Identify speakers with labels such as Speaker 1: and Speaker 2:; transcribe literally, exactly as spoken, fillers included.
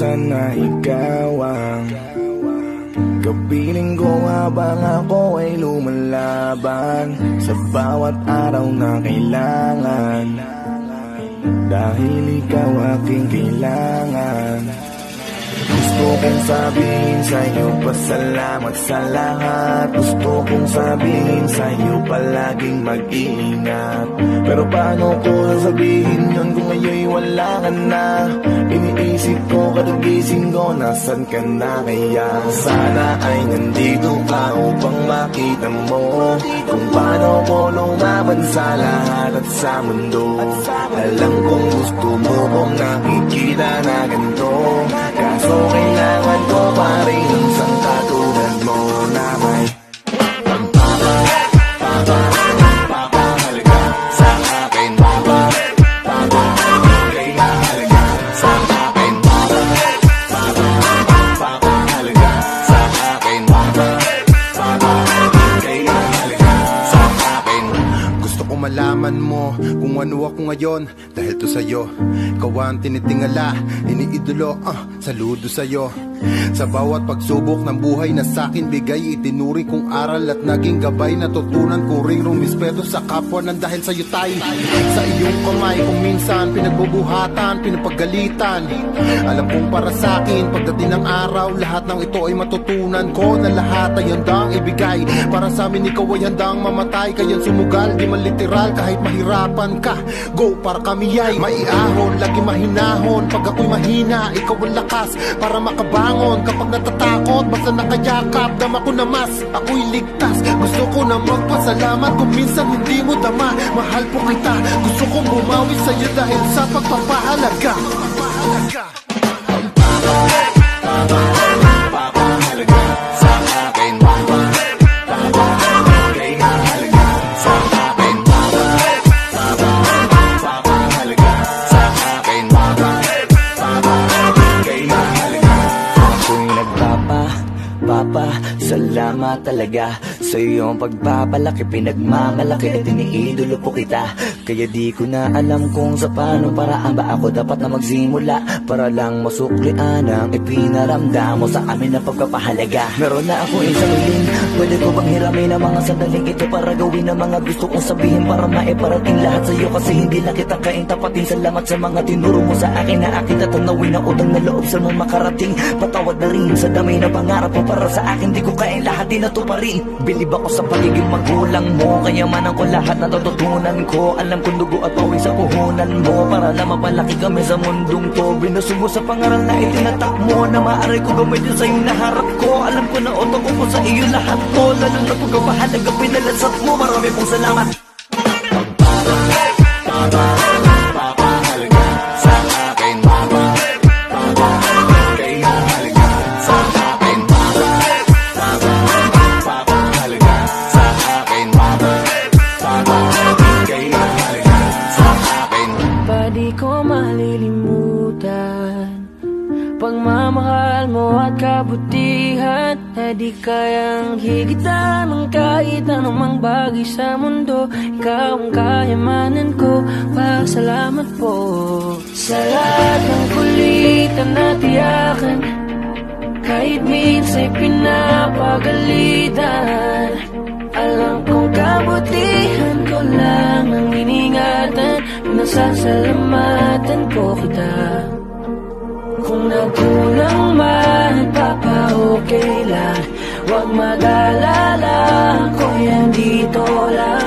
Speaker 1: minsan na ikaw ang kapiling ko habang ako ay lumalaban sa bawat araw na kailangan, dahil ikaw aking kailangan. Gusto kong sabihin sa'yo pasalamat sa lahat. Gusto kong sabihin sa'yo palaging mag-iingat. Pero paano ko sasabihin yun kung ngayon wala ka na? Iniisip ko katugising ko, nasan ka na kaya? Sana ay nandito ka upang makita mo kung paano ko lumaban sa lahat at sa mundo. Alam kong gusto mo kong nakikita na ganito, kaso kailangan ko pa rin ang isang katulad mo na may pagpapa, papa, papa, halaga sa akin, papa, papa, kaya halaga sa akin, papa, papa, papa, halaga sa akin, papa, papa, kaya halaga sa akin.
Speaker 2: Gusto ko malaman mo kung ano ako ngayon, dahil to sa'yo. Ikaw ang tinitingala, iniidolo, ah, saludo sa'yo. Sa bawat pagsubok ng buhay na sa'kin bigay, itinuring kong aral at naging gabay. Natutunan ko ring rumispeto sa kapwa nang dahil sa'yo tayo. Sa iyong kamay kung minsan pinagbubuhatan, pinapagalitan. Alam kong para sa'kin pagdating ng araw, lahat ng ito ay matutunan ko na lahat ay handang ibigay. Para sa amin ikaw ay handang mamatay, kaya't sumugal, di man literal kahit mahirapan ka. Go para kami ay maiahon, lagi mahinahon. Pag ako'y mahina, ikaw ang lakas para makabangon. Kapag natatakot, basta nakayakap, dama ko na mas, ako'y ligtas. Gusto ko na magpasalamat kung minsan hindi mo dama. Mahal po kita, gusto kong bumawi sa'yo dahil sa pagpapahalaga.
Speaker 1: Papa, papa, papa, halaga sa akin, papa, papa, kaya halaga sa akin, papa, papa, papa, halaga sa akin, papa, papa, kaya halaga. Ako'y nagpapa, papa, salamat talaga sa iyong pagpapalaki, pinagmamalaki at iniidolo po kita. Kaya di ko na alam kung sa paano paraan ba ako dapat na magsimula para lang masuklian ang ipinaramdam mo sa amin na pagpapahalaga. Meron na ako isang hiling, pwede ko bang hiramin ang mga sandaling ito para gawin ang mga gusto kong sabihin para maiparating lahat sa iyo, kasi hindi na kita kain tapatin. Salamat sa mga tinuro mo sa akin na akin tatanawin ang utang na loob sa mga makarating. Patawad na rin sa dami na pangarap mo para sa akin, di ko kain lahat, di natuparin. Bilib ako sa pagiging magulang mo, kayamanan ko lahat na natutunan ko. Alam kong dugo at pawis sa puhunan mo para na mapalaki kami sa mundong to. Binusog mo sa pangaral na itinatak mo, na maaari ko gamitin sa iyong naharap ko. Alam ko na utok ko sa iyo lahat ko, lalo na pagkapahalaga pinalasat mo. Marami pong salamat. Papa, papa, papa, halaga sa akin, papa, papa, kaya halaga sa akin, papa, papa, papa, halaga sa akin, papa, papa, kaya halaga sa akin.
Speaker 3: Pa di ko malilimutan pagmamahal mo at kabutihan, na di kayang higitan ng kahit anumang bagay sa mundo. Ikaw ang kayamanan ko, pasalamat po sa lahat ng kulitan na tiyakan, kahit minsan'y pinapagalitan. Alam kong kabutihan ko lang ang iningatan, pinasasalamatan ko kita. Kung nagkulang man, papa, okay lang, huwag mag-alala, ko yan dito lang.